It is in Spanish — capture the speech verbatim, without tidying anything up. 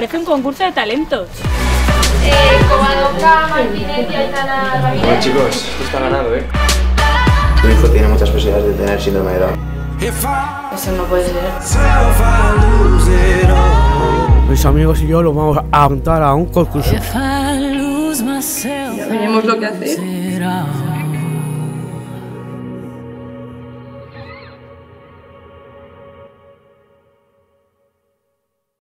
parece un concurso de talentos. Eh, Covadonga, Martínez y Aitana Ramírez. Bueno, chicos, esto está ganado, ¿eh? Tu hijo tiene muchas posibilidades de tener síndrome de Down. Eso no puede ser. Mis amigos y yo lo vamos a apuntar a un concurso. Veremos lo que hace.